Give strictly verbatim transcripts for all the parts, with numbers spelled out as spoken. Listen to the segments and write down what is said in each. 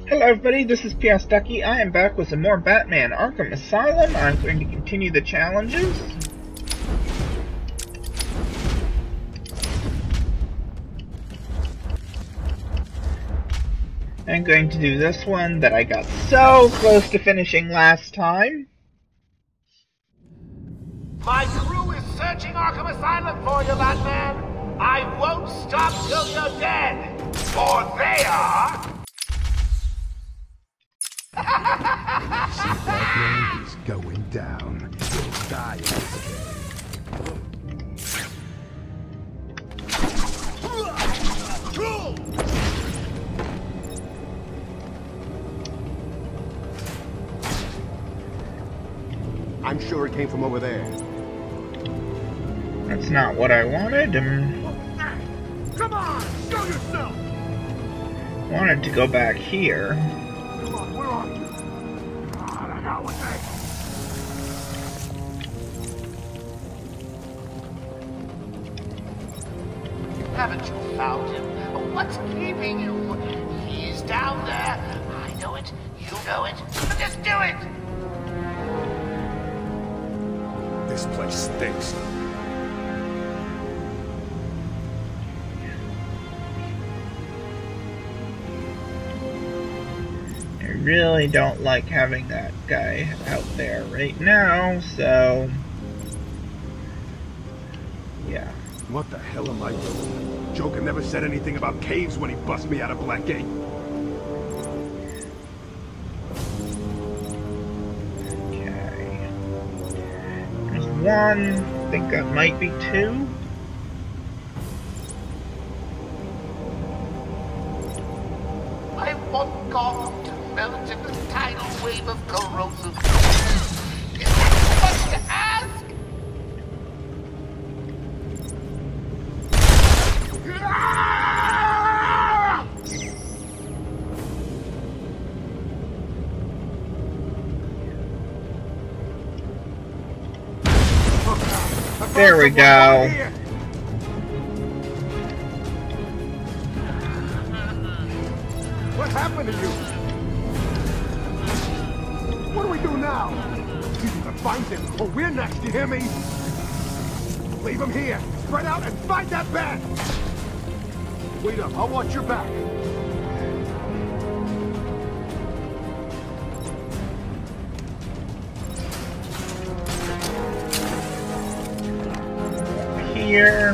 Hello everybody, this is PSDuckie. I am back with some more Batman Arkham Asylum. I'm going to continue the challenges. I'm going to do this one that I got so close to finishing last time. My crew is searching Arkham Asylum for you, Batman. I won't stop till you're dead. For they are... See, Batman is going down. He'll die in this cave. I'm sure it came from over there. That's not what I wanted. Um, Come on, show yourself! wanted to go back here. Come on, where are you? Ah, I got one thing. Haven't you found him? What's keeping you? He's down there. I know it. You know it. Just do it! This place stinks. I really don't like having that guy out there right now, so... yeah. What the hell am I doing? Joker never said anything about caves when he bust me out of Blackgate. Okay. There's one. I think that might be two. I want Gotham to melt in the tidal wave of corrosive. Is that too much to ask? There we go. What happened to you? What do we do now? You either find him or we're next, you hear me? Leave him here. Spread out and fight that bat! Wait up, I'll watch your back. Here.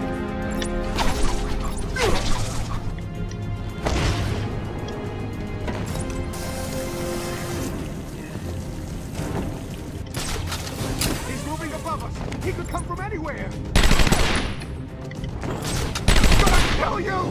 He's moving above us. He could come from anywhere. Gonna kill you!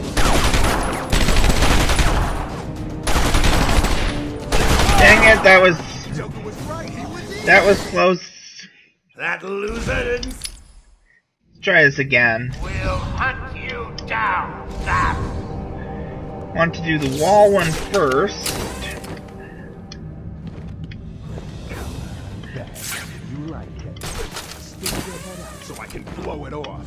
Dang it, that was... Joker was right. He was in. that was close. That loser didn't. Try this again. We'll hunt you down, Zap. Want to do the wall one first. You like it. Stick your head out so I can blow it off.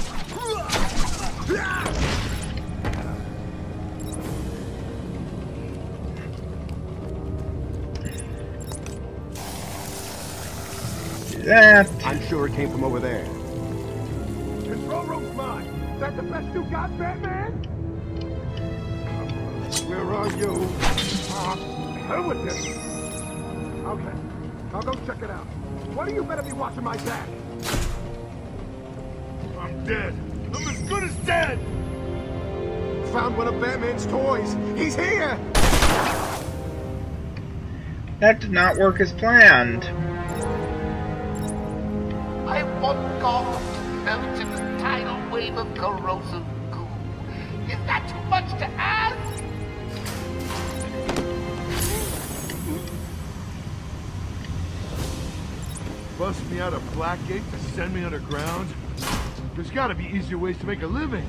Do that. I'm sure it came from over there. Control room's mine. Is that the best you got, Batman? Where are you? Uh, hell with this. Okay, I'll go check it out. One of you better be watching my back. I'm dead. I'm as good as dead. Found one of Batman's toys. He's here. That did not work as planned. I want Gotham to melt in the tidal wave of corrosive goo. Is that too much to ask? Bust me out of Blackgate to send me underground? There's gotta be easier ways to make a living.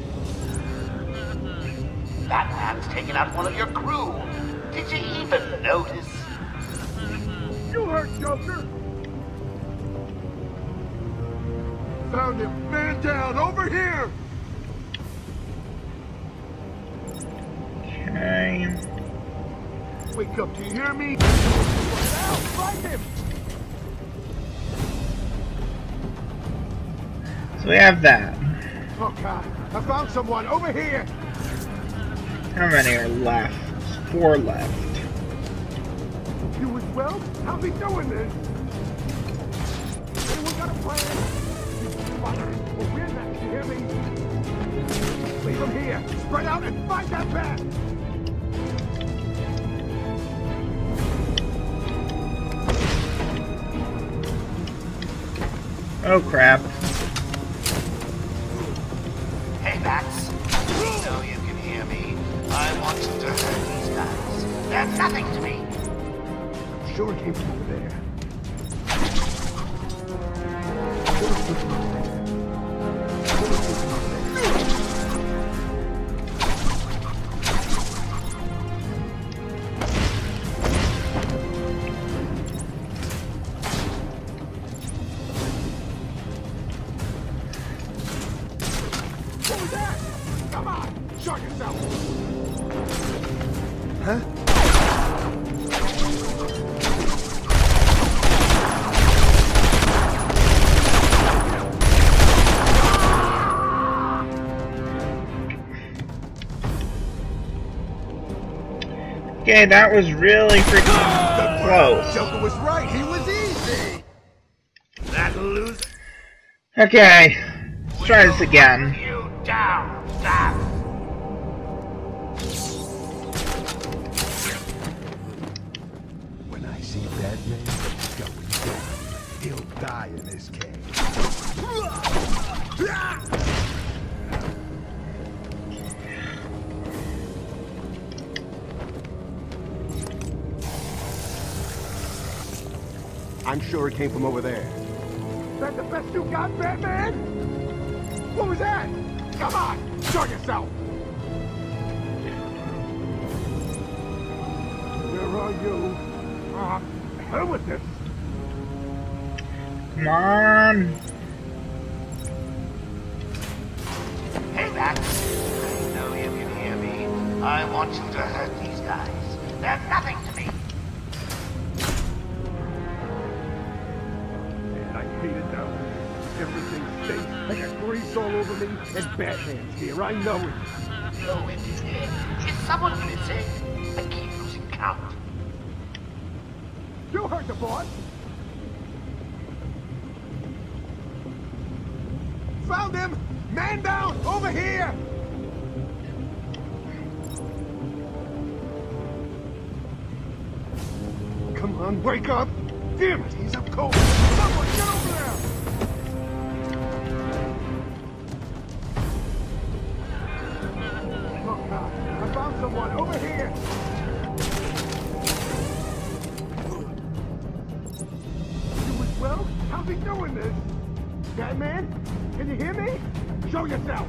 That man's taken out one of your crew. Did you even notice? You heard Joker! Found him! Man down! Over here! Okay. Wake up, do you hear me? Right out, find him! So we have that. Oh God, I found someone over here. How many are left? Four left. You as well? How's he doing this? Anyone got a plan? Fine. Well, we're next, you hear me? Leave him here. Spread out and find that bat. Oh crap. Hey, Bats. I know you can hear me. I want you to hurt these guys. They're nothing to me. Sure came from over there. What was that? Come on, show yourself. Huh? Okay, that was really freaking close. Joker was right, he was easy. That loser. Okay, let's try this again. You down, Stop. When I see that man going down, he'll die in this cave. I'm sure it came from over there. Is that the best you got, Batman? What was that? Come on, show yourself! Where are you? Ah, hell with this! Come on. Hey, Max. I know you can hear me. I want you to hurt these guys. They're nothing to me. Man, I hate it now. Everything stinks. I got grease all over me, and Batman's here. I know it. No, it is. Is someone missing? I keep losing count. You heard the boss. Found him! Man down! Over here! Come on, wake up! Damn it, he's up cold! Someone get over there! Oh God, I found someone over here! You as well? How's he doing this? Batman? Can you hear me? Show yourself!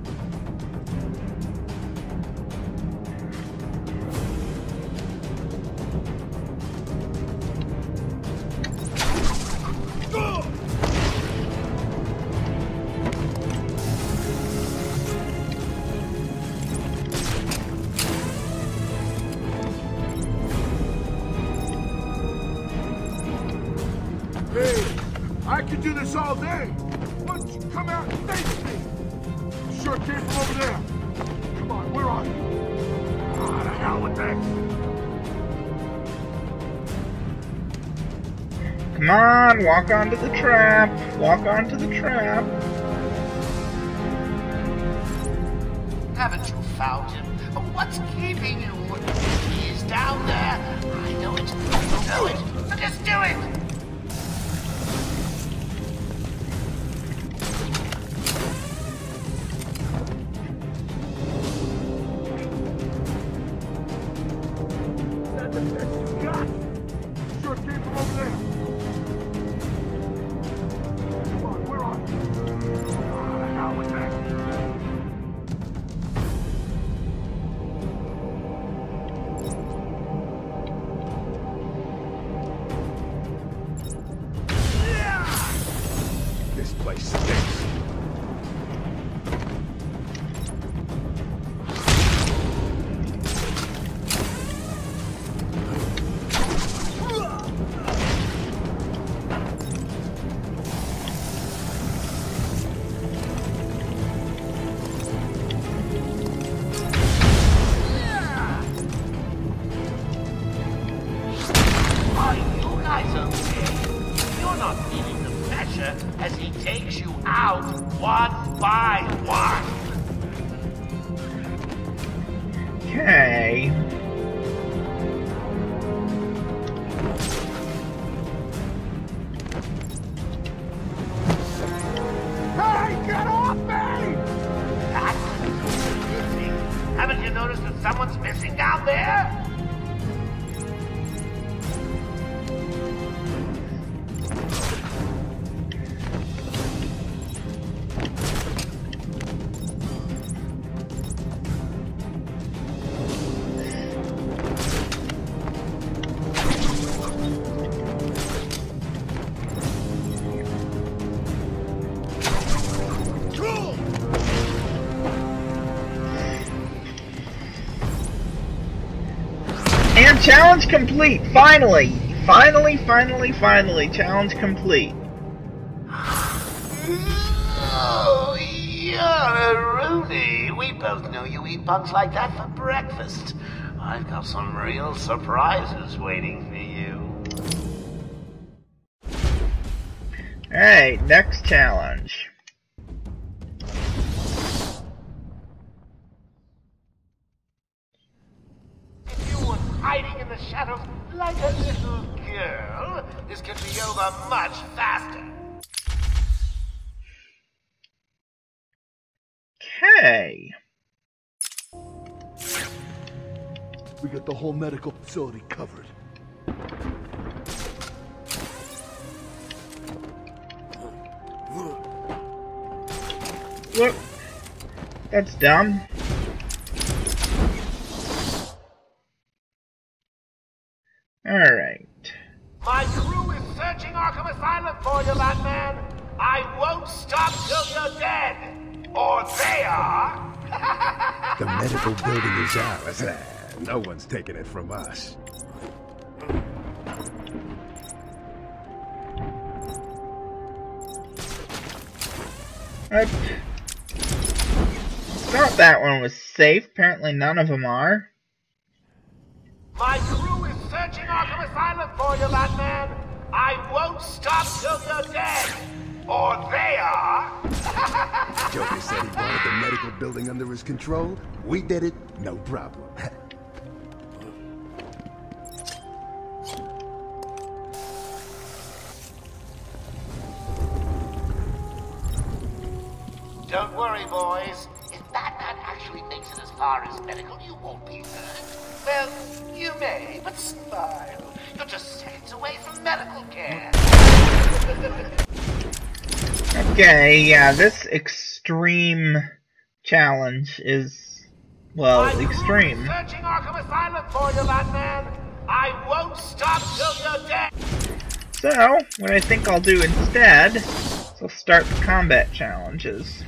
Hey, I could do this all day. Why don't you come out and face me? Sure came from over there. Come on, we're on. Ah, the hell with that. Come on, walk onto the trap. Walk onto the trap. Haven't you found him? What's keeping you? He's down there. I know it. I know it. So just do it. That's the best you got! Sure came from over there! Come on, we're on! Ah, the hell with that! This place stinks! guy's okay. You're not feeling the pressure as he takes you out one by one. Okay. Hey, get off me! That's missing. Haven't you noticed that someone's missing down there? And challenge complete! Finally! Finally, finally, finally! Challenge complete. Oh, you're a Rooney. We both know you eat bugs like that for breakfast. I've got some real surprises waiting for you. Alright, next challenge. If you were hiding in the shadows like a little girl, this could be over much faster. Okay. We got the whole medical facility covered. Look. That's dumb. Alright. My crew is searching Arkham Asylum for you, Batman. I won't stop till you're dead. Or they are. The medical building is ours. No one's taking it from us. I thought that one was safe. Apparently none of them are. My crew is searching Arkham Asylum for you, Batman. I won't stop till you're dead. Or they are. Joker said he wanted the medical building under his control. We did it, no problem. Don't worry, boys. If Batman actually makes it as far as medical, you won't be hurt. Well, you may, but smile. You're just seconds away from medical care. Okay, yeah, this extreme challenge is, well, My extreme. crew is searching Arkham Asylum for you, Batman. I won't stop till you're dead. So, what I think I'll do instead is I'll start the combat challenges.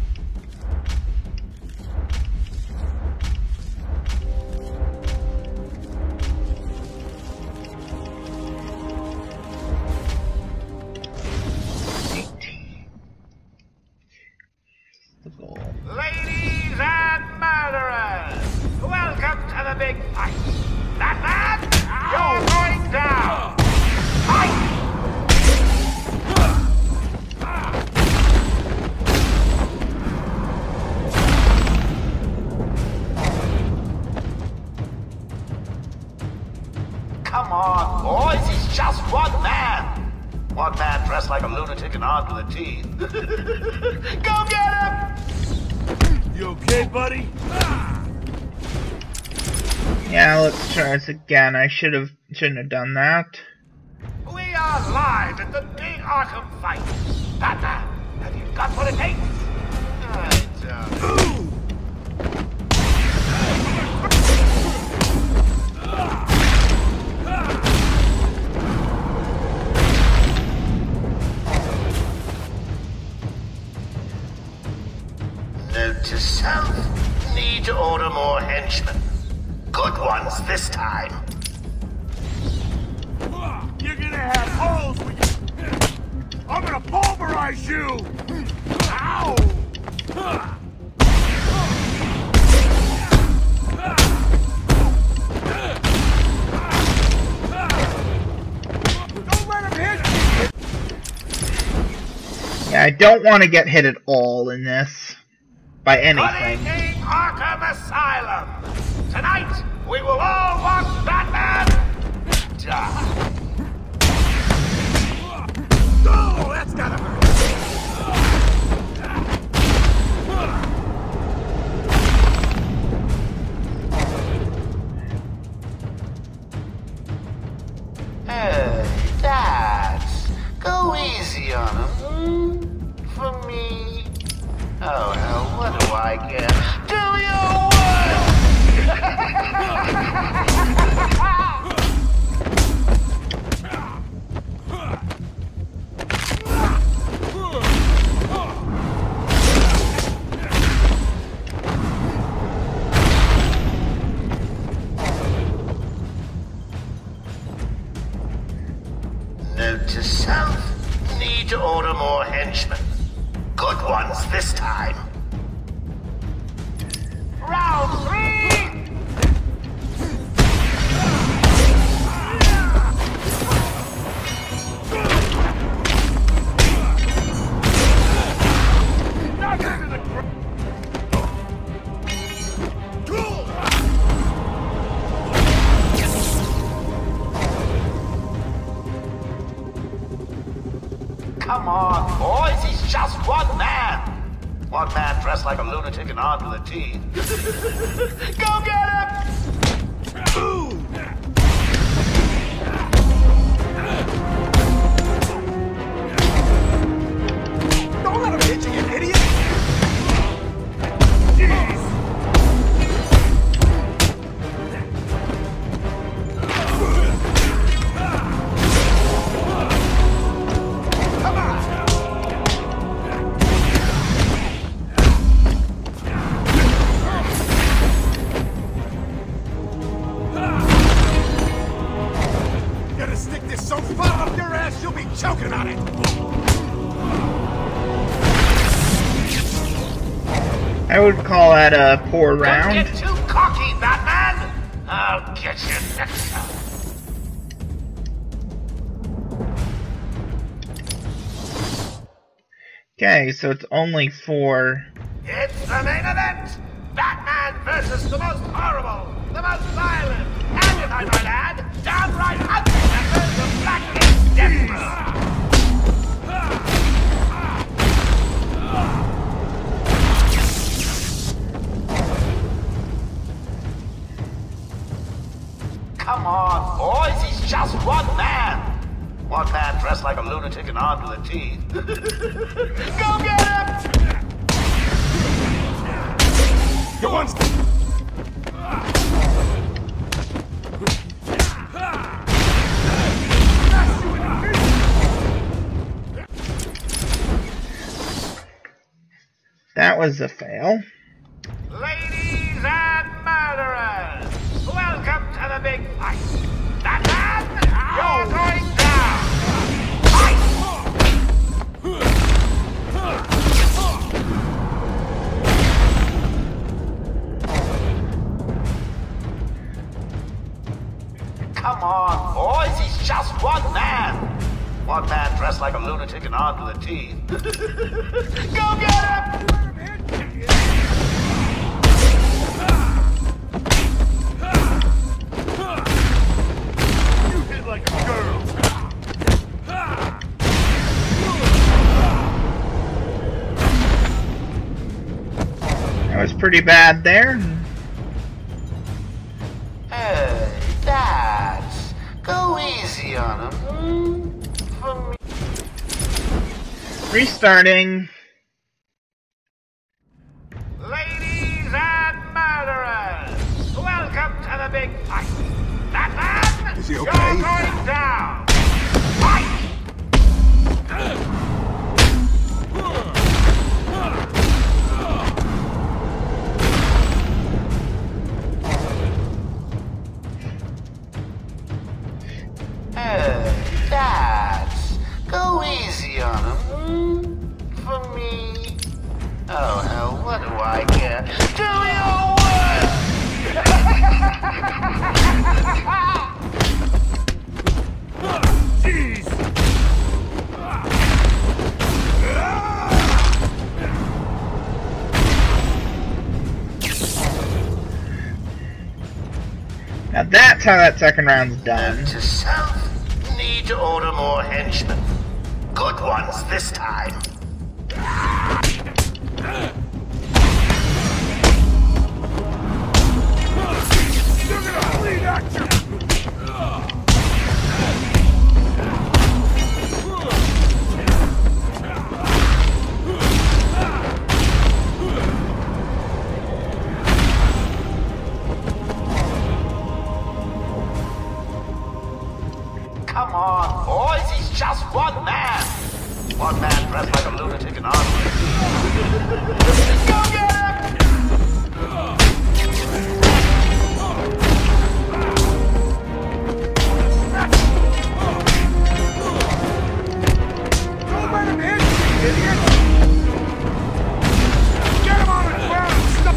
Ladies and murderers, welcome to the big fight. Batman, you're going down. Fight! Come on, boys, he's just one man. One man dressed like a lunatic and armed with a teeth. Go get him! You okay, buddy? Yeah, let's try this again. I should have, shouldn't have done that. We are live at the big Arkham fight. Batman, have you got what it takes? I don't. Note to self, need to order more henchmen. Good ones this time. You're gonna have holes when you... I'm gonna pulverize you! Ow! I don't want to get hit at all in this. By anything. Good evening, Arkham Asylum. Tonight, we will all watch Batman die. Oh, that's gotta hurt. Hey, Dads, go easy on him. For me. Oh, hell, what do I care? Do your Note to self, need to order more henchmen. Good ones this time. Round three! Come on, boys, he's just one man. One man dressed like a lunatic and armed to the teeth. Go get him! Ooh. Don't let him hit you, you idiot! Jeez! Choking on it! I would call that a poor round. Don't get too cocky, Batman! I'll get you next time. Okay, so it's only four. It's the main event! Batman versus the most horrible, the most violent, and if I might add, downright ugly members of Blackgate Death. Come on, boys, he's just one man. One man dressed like a lunatic and armed to the teeth. Go get him! You want... That was a fail. Ladies and murderers, welcome to the big fight. Batman, you're going down. Fight! Come on, boys, he's just one man. One man dressed like a lunatic and armed to the teeth. Go get him! You hit like a girl! That was pretty bad there. Hey, Dads, go easy on him. For me. Restarting. Ladies and murderers, welcome to the big fight. Batman, Is he okay? you're going down. Fight! Hey, Dads, go easy on him. For me. Oh, hell, what do I care? Do your work! Jeez! how that second round's done. To self, need to order more henchmen. Good ones this time. You're gonna bleed at you! Come on, boys, he's just one man. One man dressed like a lunatic and armed. Go get him! Don't let him hit you, idiot! Get him on the ground and stop!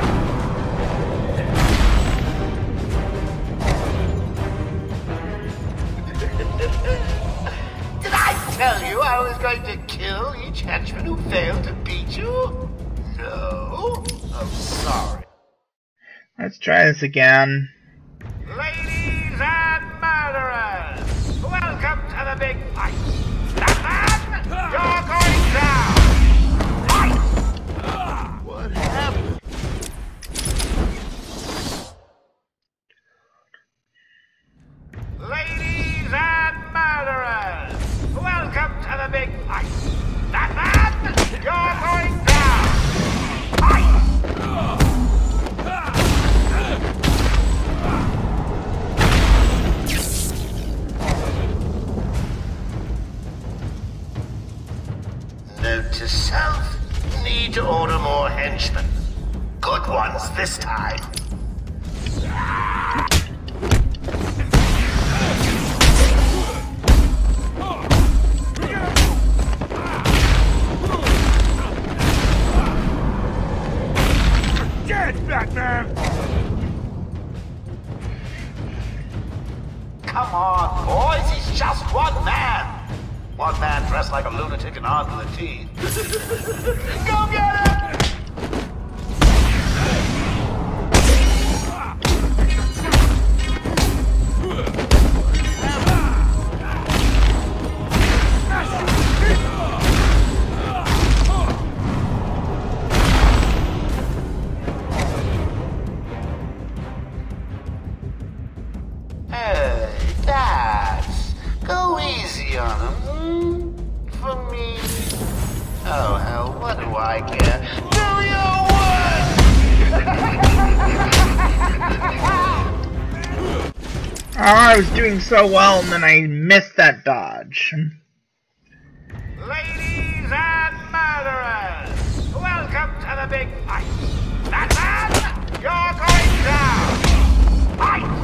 Did I tell you I was going to kill each henchman who failed to beat you? No? I'm sorry. Let's try this again. Ladies and murderers, welcome to the big fight. Batman, you're going down. Fight! What happened? Ladies and murderers, welcome to the big fight. Batman, you're going down. Fight! Note to self, need to order more henchmen. Good ones this time. Dead, Batman! Come on, boys, he's just one man. One man dressed like a lunatic and armed to the teeth. Go get him! Hey, Dad, go easy on him. Hmm? For me. Oh, hell, what do I care? Do your work! Oh, I was doing so well and then I missed that dodge. Ladies and murderers, welcome to the big fight. Batman, you're going down. Fight!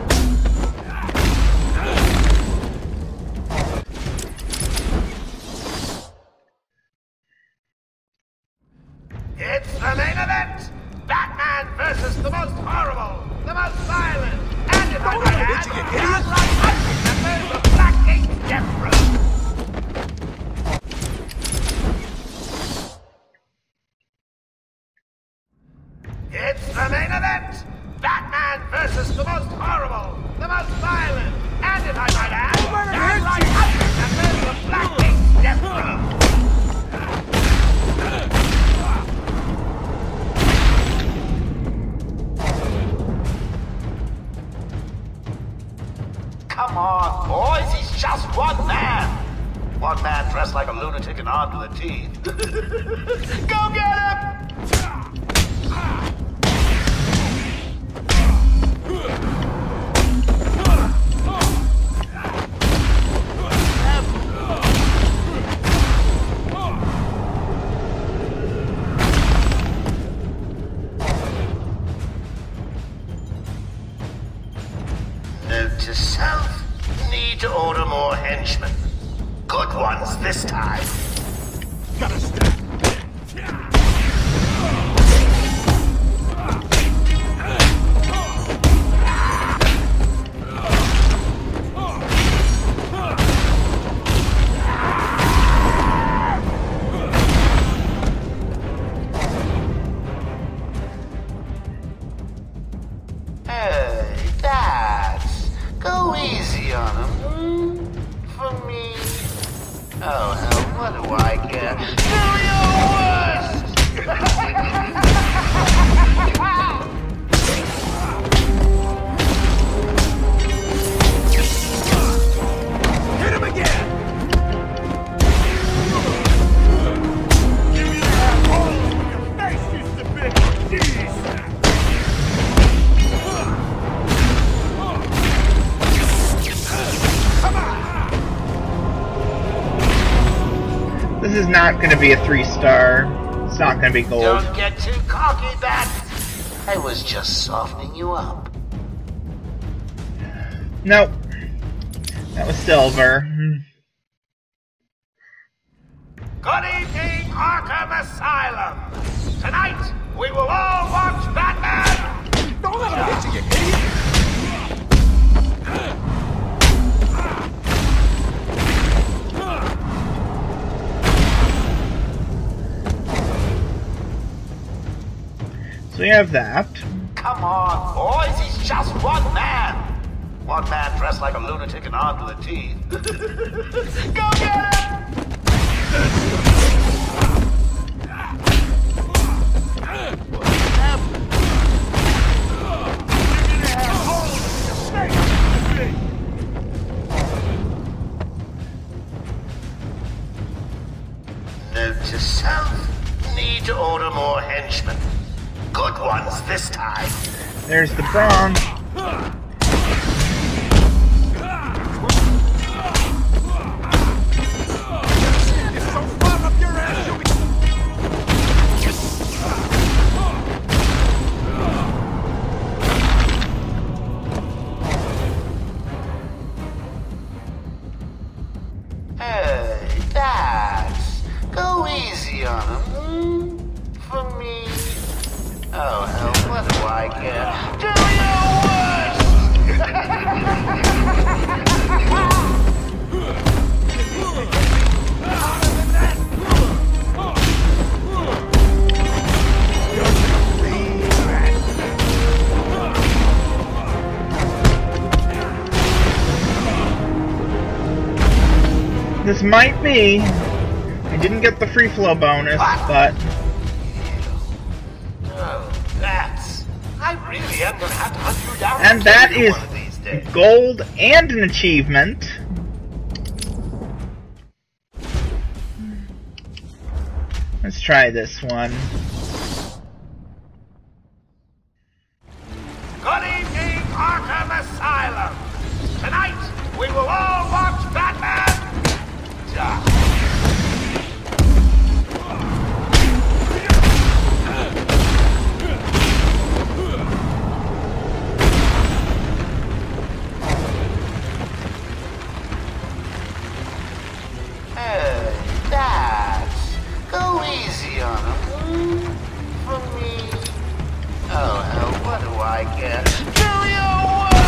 It's the main event! Batman versus the most horrible, the most violent, and if I might add, the outright ugly members of Blackgate's death row! It's the main event! Batman versus the most horrible, the most violent, and if I might add, the outright ugly members of Blackgate's death row! Come on, boys, he's just one man. One man dressed like a lunatic and armed to the teeth. Go get him! Note to self, need to order more henchmen. Good ones this time. Gotta stop. Hey, Dad, on him. For me. Oh, hell, what do I care? Do your worst! Hit him again! Give me that hole where your face used to be! Jeez! Come on! This is not going to be a three star. It's not going to be gold. Don't get too cocky, Bat. I was just softening you up. Nope. That was silver. Good evening, Arkham Asylum. Tonight, we will all watch Batman. Don't let him hit you, you idiot! So we have that. Come on, boys, he's just one man. One man dressed like a lunatic and armed to the teeth. Go get him! Note to self, need to order more henchmen. Good ones this time. There's the bronze. Hey, that's go easy on him. For me. Oh, hell, what do I care? Do your This might be. I didn't get the free flow bonus, but. Oh, that's. I really am gonna have to hunt you down. And that is one of these days. gold and an achievement. Let's try this one. Good evening, Arkham Asylum. Tonight, we will all watch Batman. Die. Hey, that's go easy on him. For me. Oh, hell, what do I care? Do your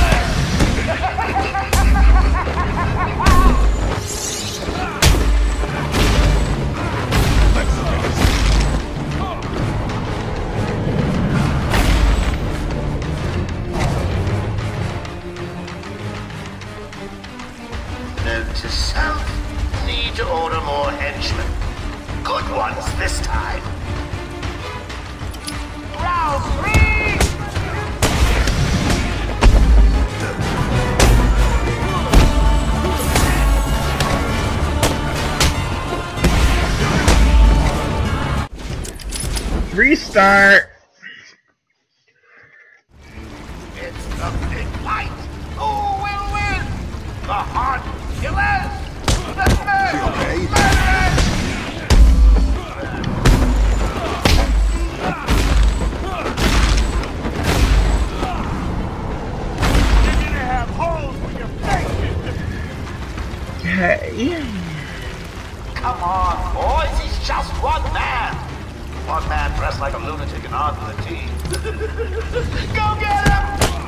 Note to self, need to order more henchmen. Good ones this time. Round three! Restart. It's the big fight. Who will win? The Heart Killers. The Murder. okay? You're gonna have holes where your face used to be! Okay. Come on, boys. He's just one man. One man dressed like a lunatic and armed to the teeth. Go get him!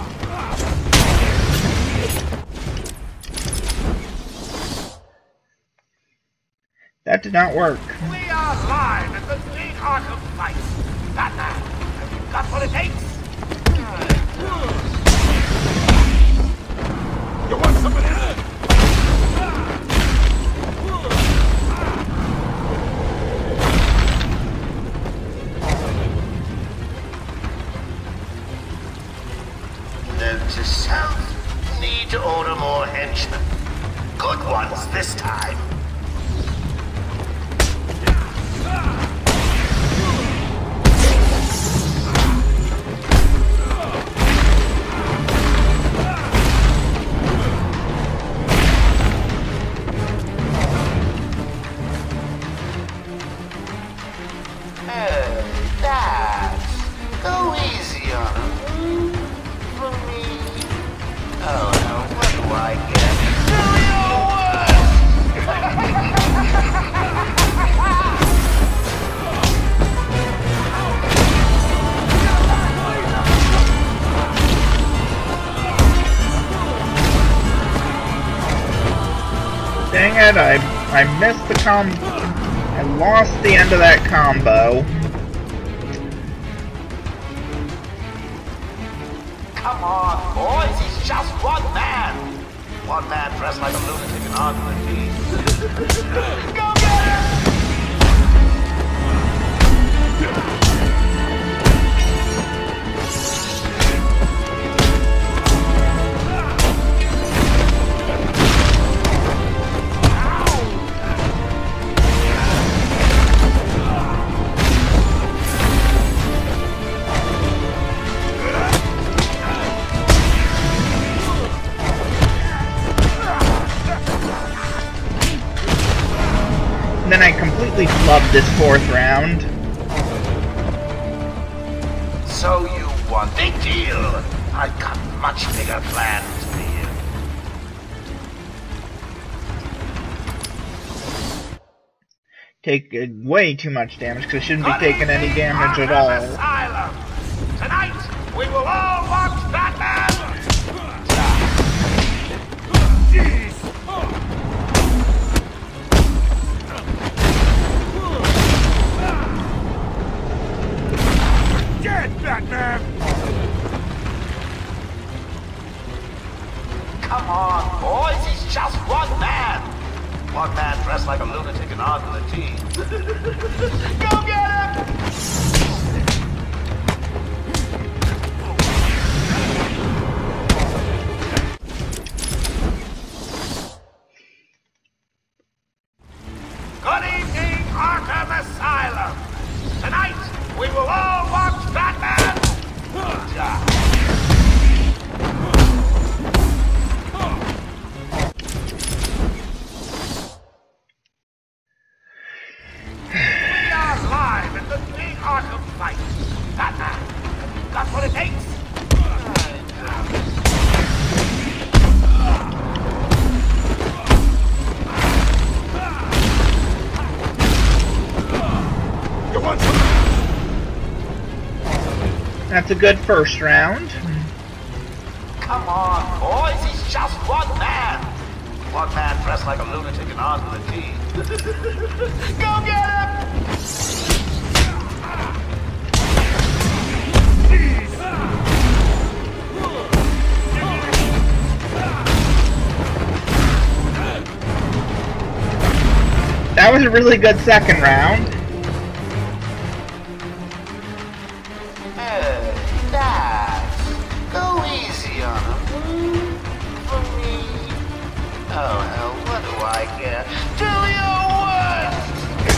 That did not work. We are live at the big Arkham fight. Batman, have you got what it takes? You want some of this? ones this time. Dang it, I, I missed the com... I lost the end of that combo. Come on, boys, he's just one man! One man dressed like a lunatic and arguing with me. Go get him! Then I completely flubbed this fourth round. So you won. Big deal. I've got much bigger plans for you. Take uh, way too much damage, because I shouldn't be taking any damage at all. Arkham Asylum. Tonight, we will all watch Batman! Jeez! Dead, Batman! Come on, boys, he's just one man! One man dressed like a lunatic and armed with a team. Go get him! Good evening, Arkham Asylum! Tonight, we will all watch Batman! We are live at the big Arkham fight. Batman, have you got what it takes? You want some? That's a good first round. Come on, boys, he's just one man. One man dressed like a lunatic and armed with a team. Go get him! That was a really good second round. Hey, Dad, go easy on him. For me. Oh, hell, what do I care? Do your worst!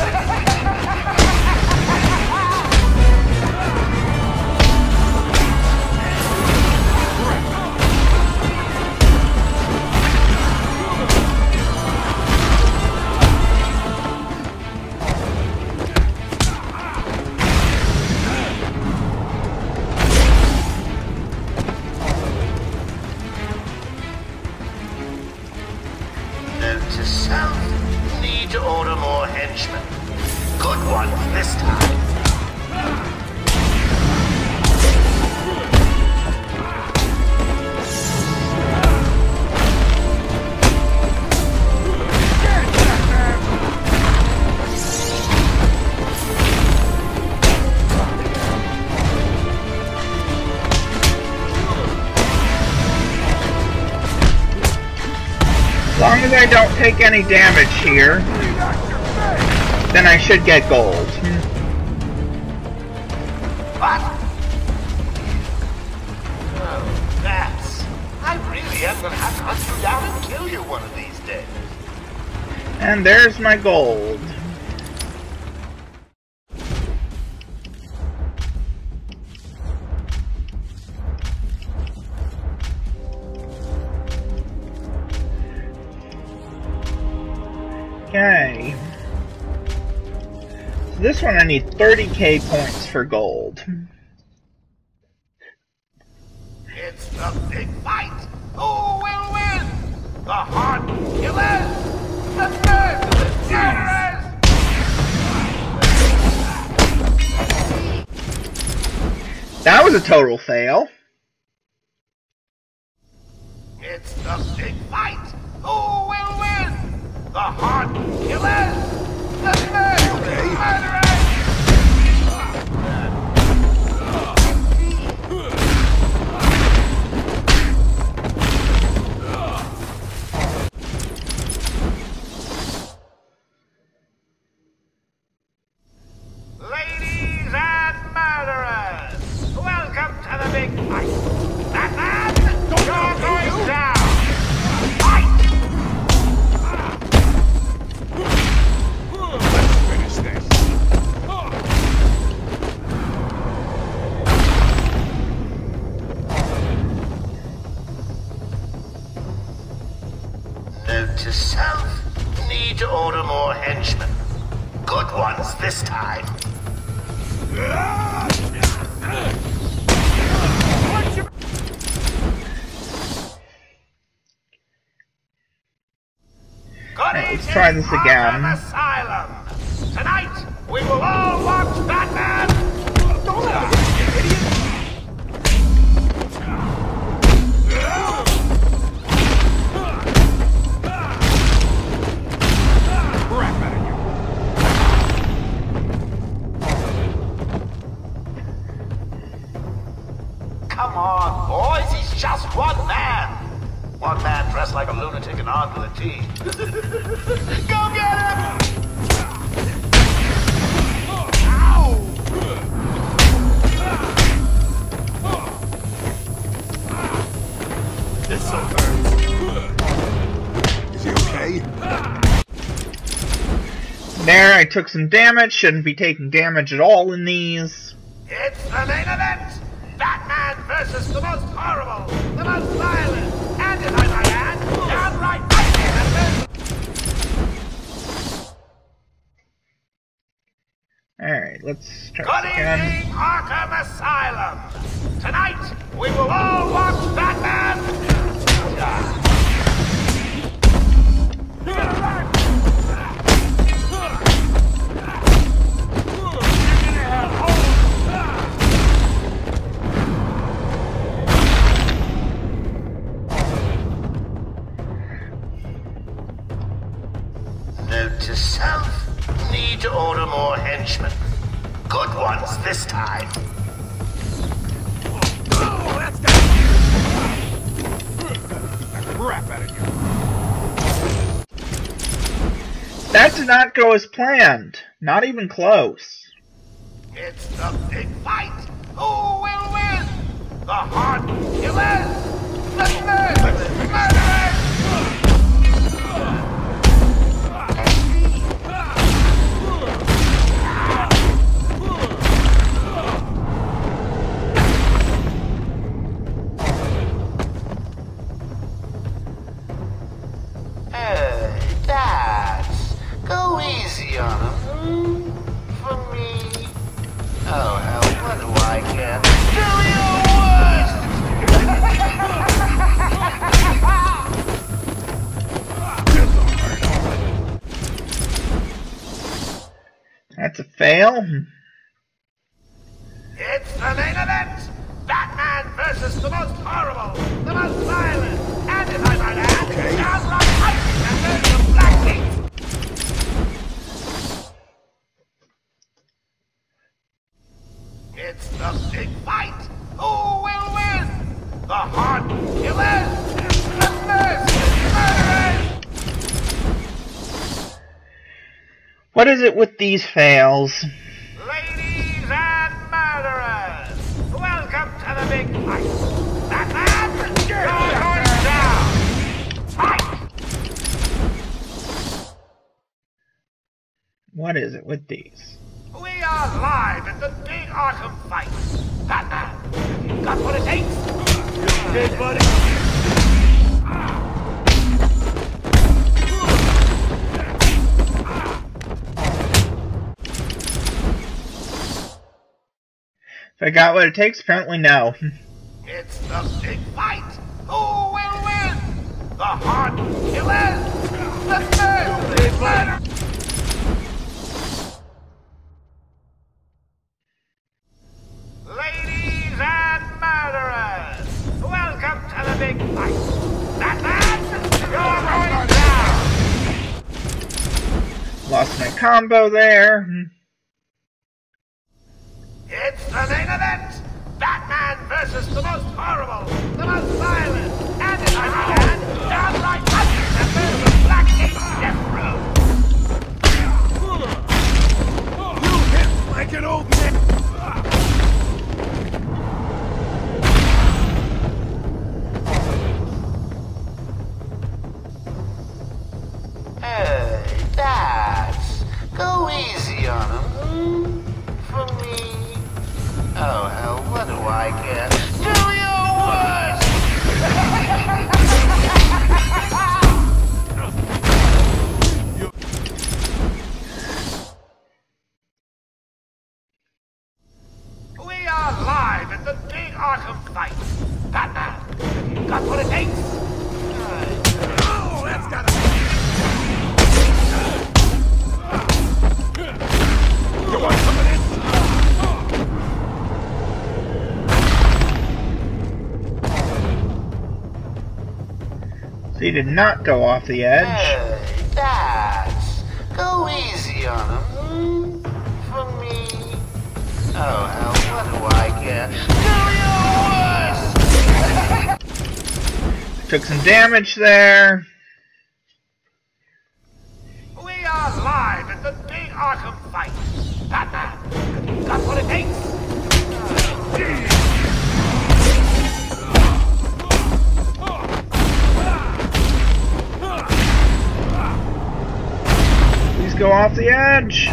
Note to self, need to order more henchmen. Good ones this time. As long as I don't take any damage here, then I should get gold. What? Oh, that's... I really am gonna have to hunt you down and kill you one of these days. And there's my gold. Okay. So this one I need thirty K points for gold. It's the big fight! Who will win? The Heart Killers? The Merciless Terrorists? That was a total fail. It's the big fight! Who will win? The Heart Killers? The Merciless Murderers? Ladies and murderers, welcome to the big fight. Batman, you're going down. Fight! Let's finish this. Note to self, need to order more henchmen. Good ones this time. Good Let's evening, try this again. Arkham Asylum. Tonight, we will all watch Batman. Don't let me, you idiot! Crap out of you. Come on, boys, he's just one man. One man dressed like a lunatic and armed with a T. Go get him! Ow! This so hurts. Is he okay? There, I took some damage. Shouldn't be taking damage at all in these. It's the main event! Batman versus the most horrible, the most violent, and if I might add, downright ugly. Alright, let's try Good this again. evening, Arkham Asylum. Tonight, we will all watch Batman. Note to self, need to order more henchmen. Good ones this time. Oh, that's got crap out of you. That did not go as planned. Not even close. It's the big fight. Who will win? The Heart Killers? The Merciless Murderers? Hey, Dad, go easy on him. Hmm? For me. Oh, hell, what do I care? Do your worst! That's a fail. It's the main event! Batman versus the most horrible, the most violent, and if I might add, Okay. downright ugly members of Black Meat! It's the big fight! Who will win? The Heart Killers? The Merciless Murderers? What is it with these fails? Ladies and murderers, welcome to the big fight. Batman, you're going down. Fight! What is it with these? We are live at the big Arkham fight. Batman, got what it takes? Okay, buddy? If I got what it takes, apparently no. It's the big fight. Who will win? The hard killers? The third murder? Ladies and murderers, welcome to the big fight. Batman, you're going down. Lost my combo there. It's the main event. Batman versus the most horrible, the most violent, and if I may add, downright ugly of Black Ink Death Row. You hit like an old man! Hey, Bats, go easy on him. For me. Oh, hell, what do I care? Do your worst! We are live at the big Arkham fight. Batman, got what it takes? Oh, that's gotta be... You want some of this? He did not go off the edge. Hey, Bats, go easy on him. For me. Oh, hell, what do I care? Do your worst! Took some damage there. We are live at the big Arkham fight. Batman, got what it takes? Please go off the edge.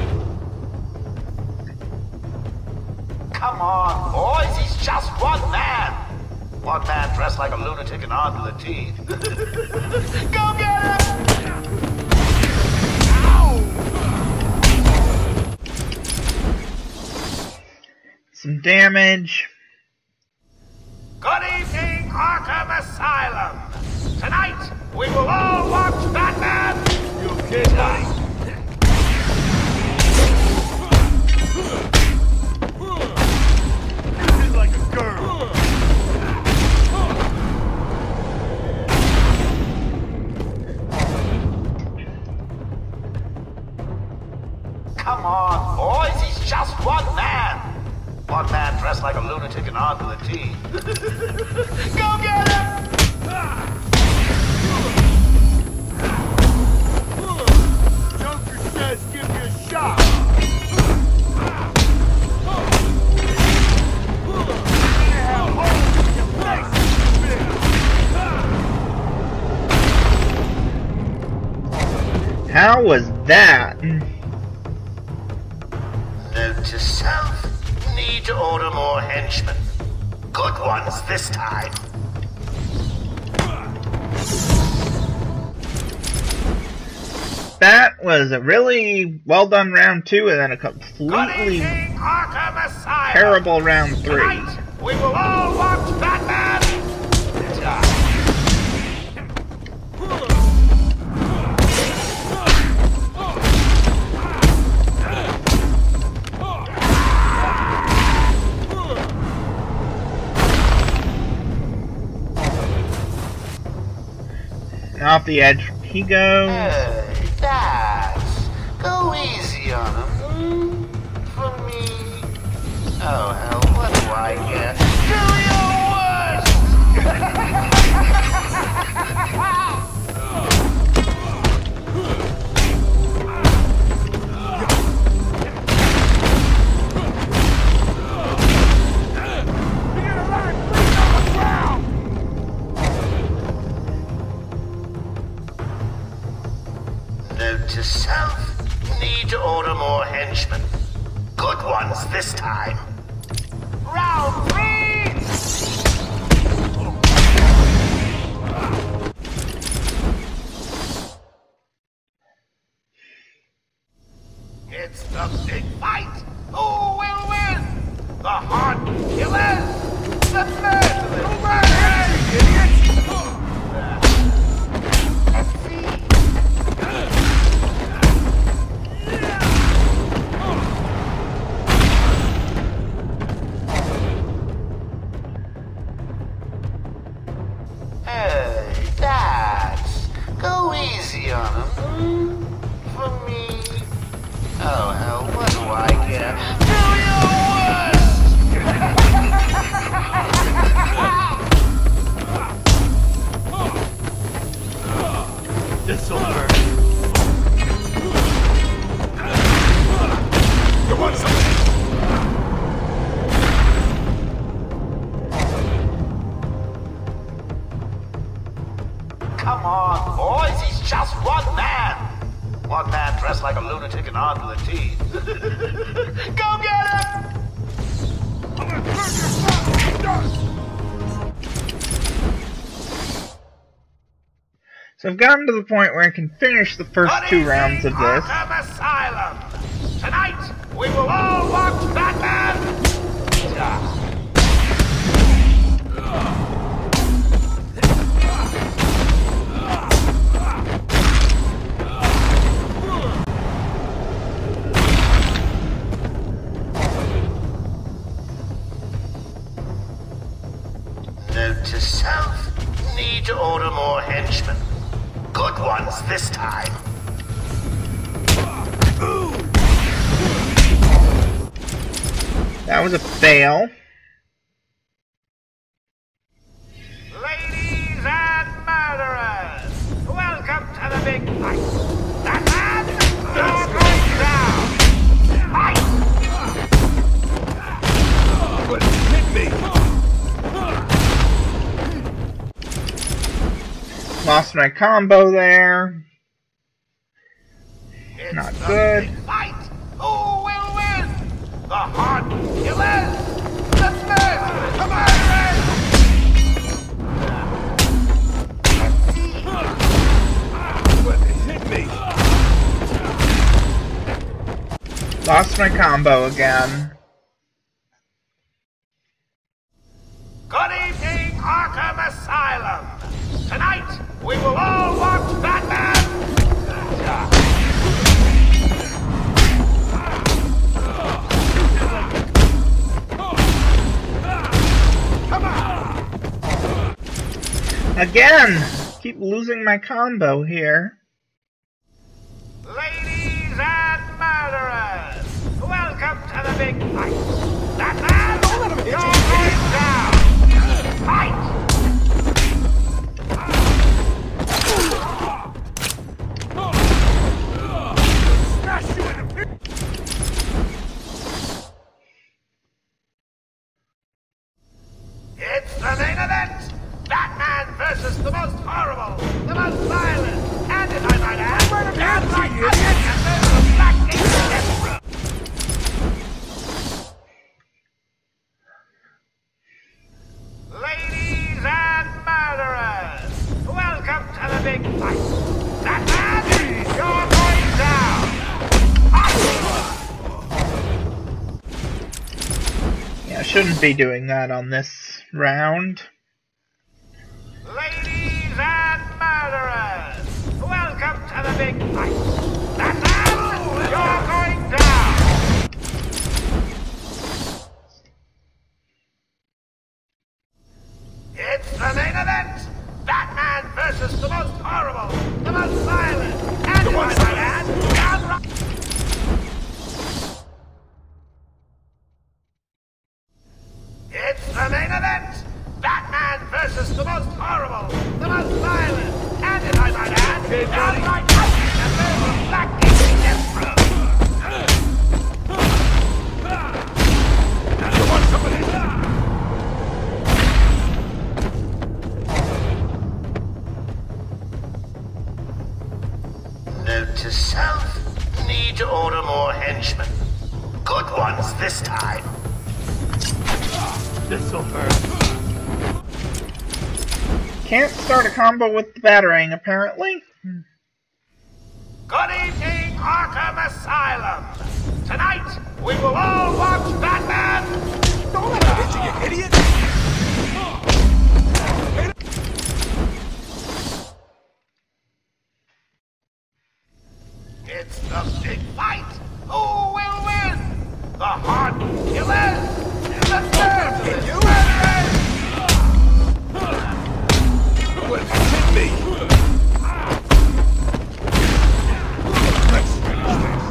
Come on, boys, he's just one man. One man dressed like a lunatic and armed to the teeth. Go get him! Some damage. Good evening, Arkham Asylum. Tonight, we will all watch Batman. You okay, buddy? You hit like a girl. Come on, boys, he's just one man. One man dressed like a lunatic and armed to the teeth. Go get him! Joker says give me a shot. How was that? Note to self, need to order more henchmen. Good ones this time. That was a really well done round two and then a Good completely evening, Arkham Asylum. terrible round three. Tonight, we will all watch Batman. Off the edge he goes. Hey, Bats, go easy on him. For me. Oh, hell, what do I care? Do your worst! Note to self, need to order more henchmen. Good ones this time. Round three! It's the big fight! Who will win? The hard killers? The merciless? Hey, idiots! Let's see. Hey, that's... Go easy on him. For me. Oh, hell, what do I care? Do your worst! This'll hurt. You want something? Come on, boys, he's just one man. One man dressed like a lunatic and armed with the teeth. Go get him! I'm gonna turn your fucking dust! So I've gotten to the point where I can finish the first Good two evening, rounds of this. Arkham Asylum. Tonight, we will all watch Batman. Note to self, need to order more henchmen. Good ones this time. That was a fail. Ladies and murderers, welcome to the big fight. Batman, you're going down. Fight! But hit me! Lost my combo there. It's Not the good. big fight. Who will win? The hard killers? The merciless? Come on, Red! But hit me! Lost my combo again. Good evening, Arkham Asylum. Tonight, we will all watch Batman. Come on! Again! Keep losing my combo here. Ladies and murderers, welcome to the big fight. Batman, you're going down. Fight! It's the main event! Batman versus the most horrible, the most violent, and if I might add, downright cunning and the Black Angel. Ladies and murderers, welcome to the big fight. Batman, you're going down! Yeah, I shouldn't be doing that on this round. Ladies and murderers, welcome to the big fight. Batman, you're going down! It's the main event! Batman versus the most horrible, the most violent, and if I might add, downright... It's the main event! Batman versus the most horrible, the most violent, and if I might add, downright cunning and the Black Angel. You want somebody? Note to self, Need to order more henchmen. Good ones this time. This'll hurt. Can't start a combo with the Batarang, apparently. Good evening, Arkham Asylum. Tonight, we will all watch Batman. Don't let me hit you, you idiot! It's the big fight. Who will win? The hard killers? The merciless murderers? What hit me? Let's finish this.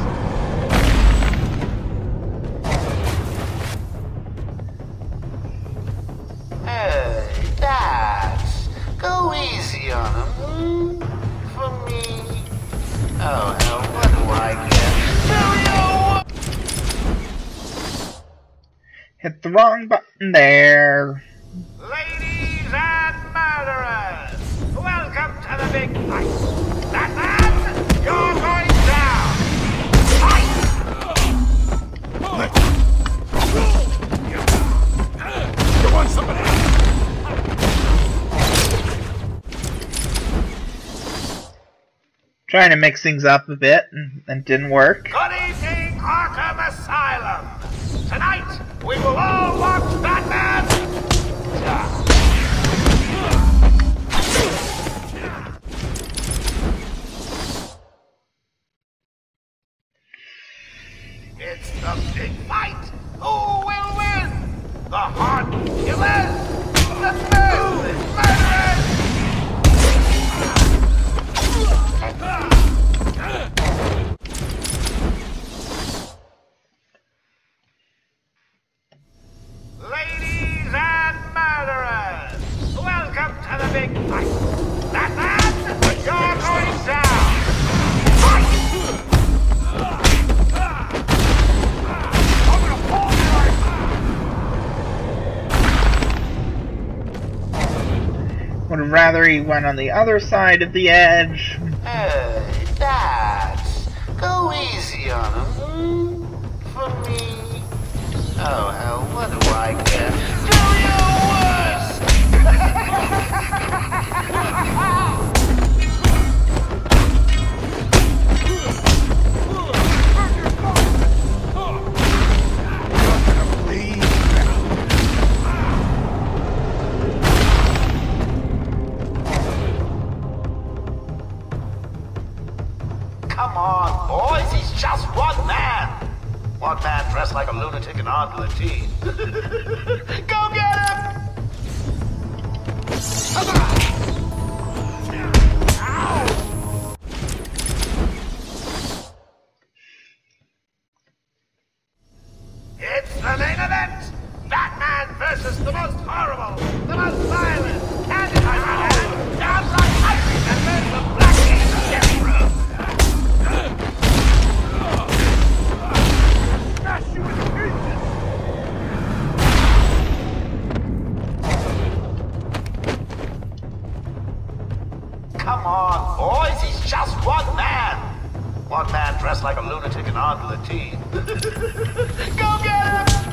Hey, Bats. Go easy on him. Hmm? For me. Oh, hell, what do I get? Hit the wrong button there. Ladies and murderers, welcome to the big fight. Batman, you're going down. Fight! You want somebody? Trying to mix things up a bit, and, and didn't work. Good evening, Arkham Asylum. Tonight, we will all watch Batman. It's the big fight. Who will win? The hard killers? The merciless murderers? Ladies and murderers, welcome to the big fight. Batman, you're going down. Fight! I'm gonna fall tonight. Would have rather he went on the other side of the edge. Hey, Bats. Go easy on him. Hmm? For me. Oh, hell, what do I get? Do your worst! Come on, boys, he's just one man. One man dressed like a lunatic and on to the team. Go get him! Ow! It's the main event! Batman versus the most horrible, the most violent, and if I might add, downright ugly members of Black King's death row. Smash you in pieces! Come on, boys, he's just one man. One man dressed like a lunatic and on to the team. Go get him!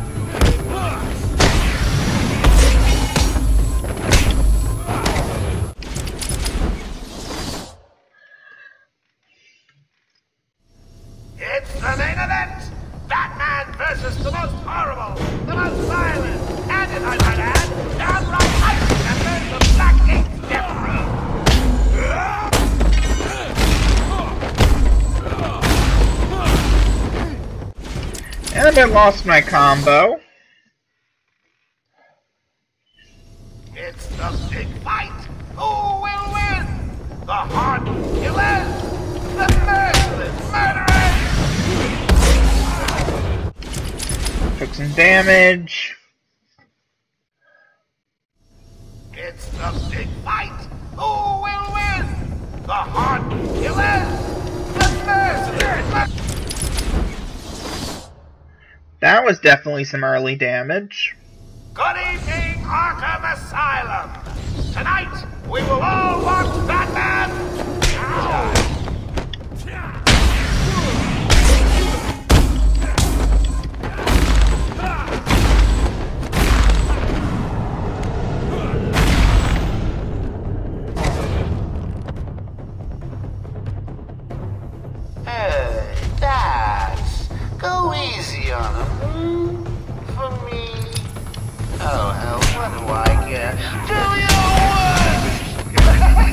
It's the main event! Batman versus the most horrible, the most violent, and if I might add, downright ugly members of Black King's death row. And I lost my combo. It's the big fight. Who will win? The hard killers? The merciless murderers? Took some damage. It's the big fight. Who will win? The hard killers? The merciless murderers? That was definitely some early damage. Good evening, Arkham Asylum. Tonight, we will all watch Batman. Ow. easy on him. For me. Oh, hell, what do I care? Do your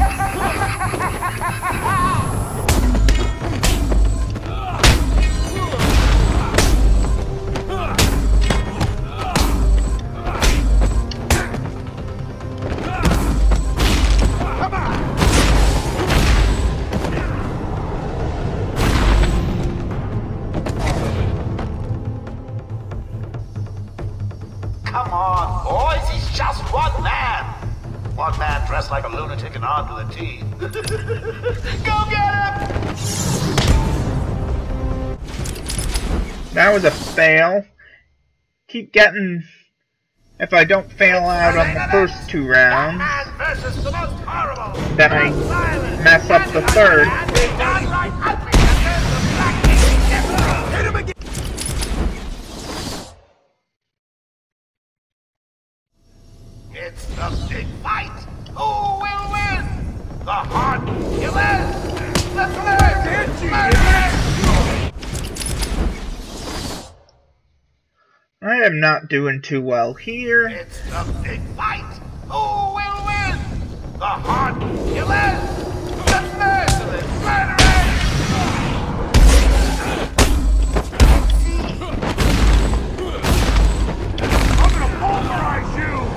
Come on, boys, he's just one man. One man dressed like a lunatic and armed to the teeth. Go get him! That was a fail. Keep getting... If I don't fail out on the first two rounds, then I mess up the third. It's the big fight! Who will win? The hard killers! The murderers! I am not doing too well here. It's the big fight! Who will win? The hard killers! The merciless murderers! I'm gonna pulverize you!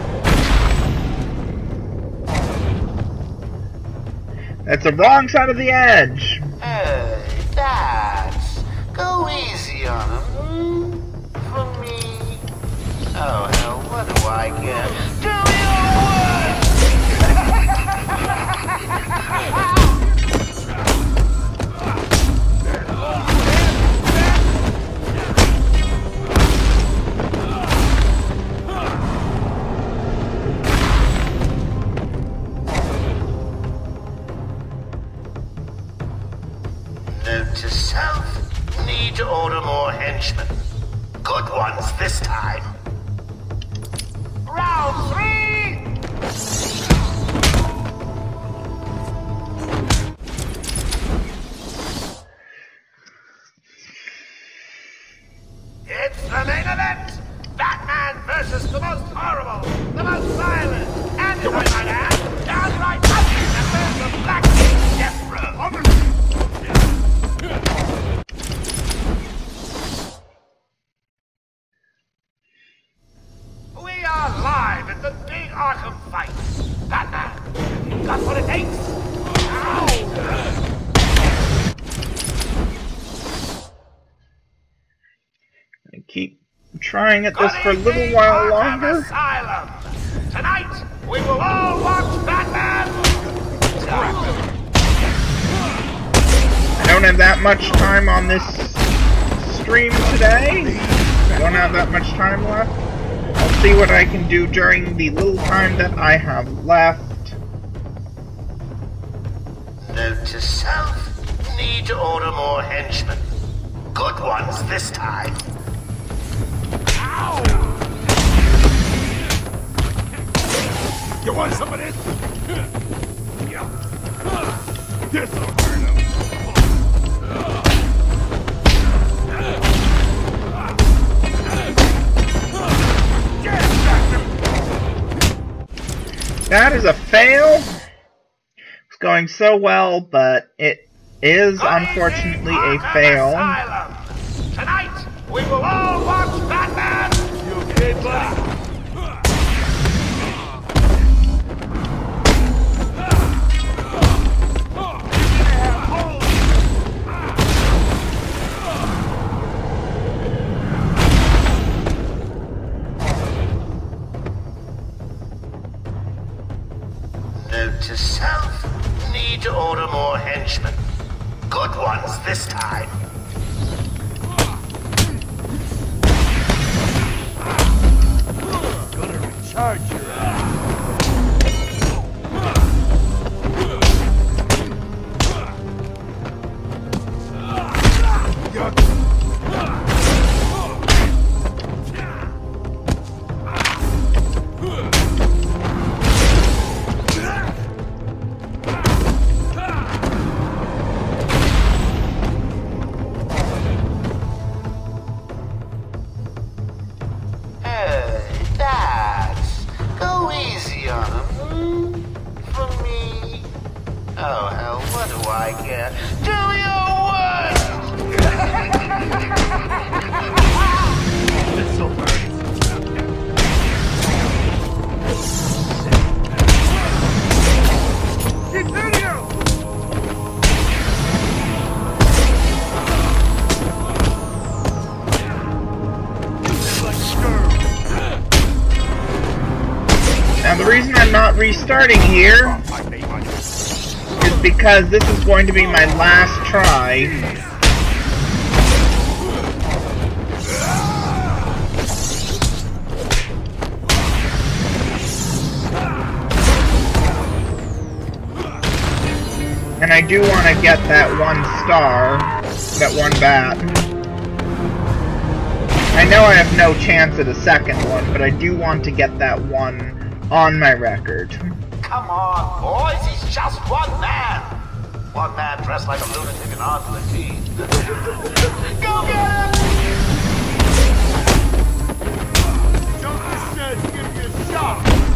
That's the wrong side of the edge. Hey, that's... Go easy on him. For me. Oh, hell, what do I care? Do Note to self, need to order more henchmen. Good ones this time. Round three! It's the main event! Batman versus the most horrible, the most violent, and if I might add, downright ugly members of Black King's death row. We are live at the big Arkham fight. Batman, you got what it takes. Ow! I keep trying at this for a little while longer. Arkham Asylum. Tonight, we will all watch Batman. I don't have that much time on this stream today. I don't have that much time left. I'll see what I can do during the little time that I have left. Note to self, need to order more henchmen. Good ones this time. Ow! You want some of this? This'll hurt him. That is a fail. It's going so well, but it is unfortunately a fail. Tonight, we will all watch Batman. You okay, buddy? Note to self, need to order more henchmen. Good ones this time. Gonna recharge your ass. Do your worst! This so hurts. He's in here! Now the reason I'm not restarting here is because this is going to be my last try. And I do want to get that one star, that one bat. I know I have no chance at a second one, but I do want to get that one on my record. Come on, boys, he's just one man. One man dressed like a lunatic and armed to the teeth. Go get him! Joker says give you a shot!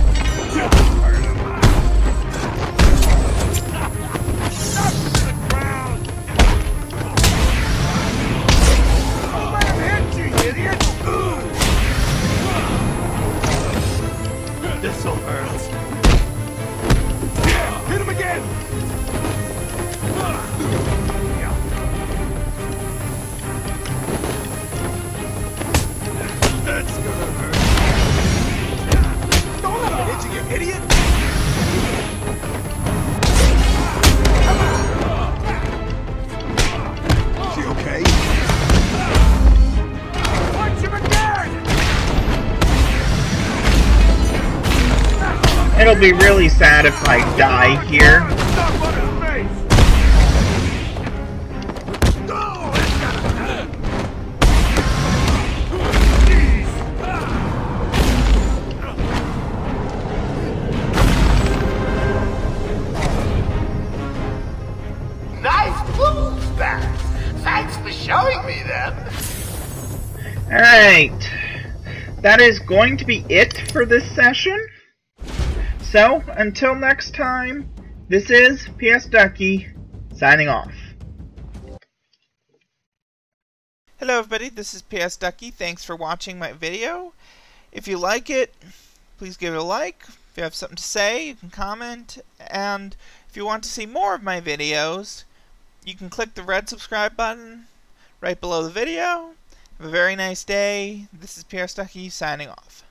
Knock him to the ground! Don't let him hit you, idiot! This'll hurt. Hit him again! That's gonna hurt. Don't let him hit you, you idiot! Is he okay? Punch him again! It'll be really sad if I die here. Stop on his face! Oh, that's gotta hurt! Jeez! Nice moves, Bats. Thanks for showing me them. Alright. That is going to be it for this session. So, until next time, this is PSDuckie, signing off. Hello everybody, this is PSDuckie. Thanks for watching my video. If you like it, please give it a like. If you have something to say, you can comment. And if you want to see more of my videos, you can click the red subscribe button right below the video. Have a very nice day. This is PSDuckie, signing off.